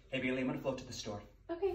Hey Bailey, I'm gonna float to the store. Okay.